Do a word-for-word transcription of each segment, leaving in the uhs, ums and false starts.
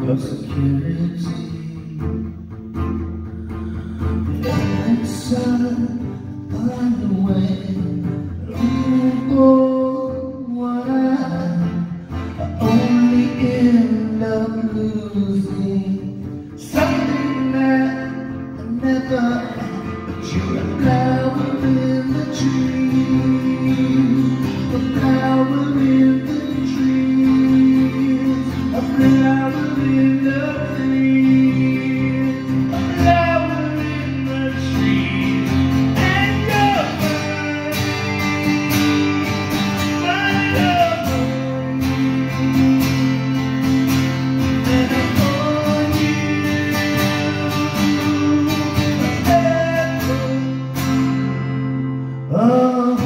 of security. Inside, find the way. Oh, what I only end up losing something that I never. But you're a flower in the tree, a flower in the tree, a flower in the tree, a flower in the tree, and you're mine, my lover, and I'm on you forever. Oh.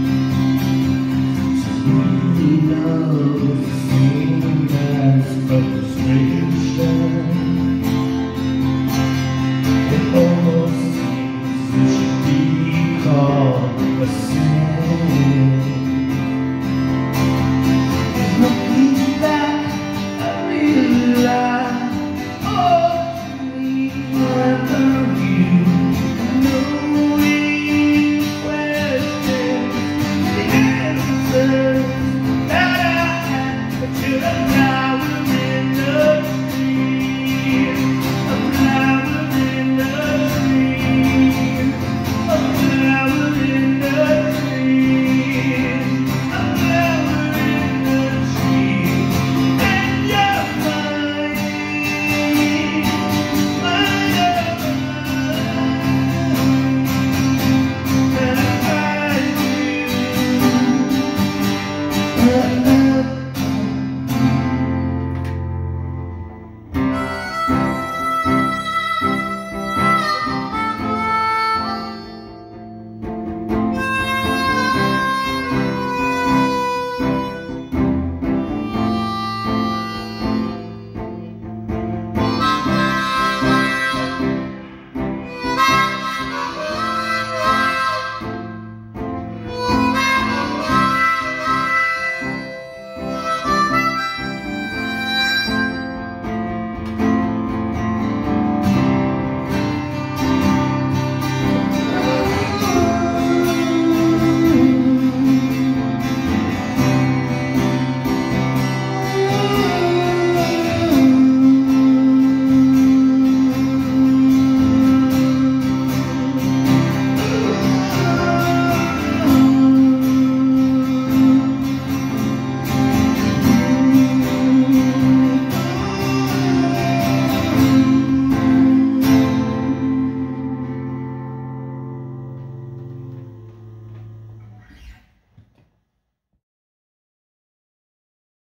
Love is the same as